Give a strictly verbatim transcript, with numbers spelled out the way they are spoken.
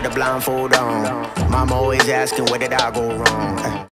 the blindfold on. Mama always asking, where did I go wrong?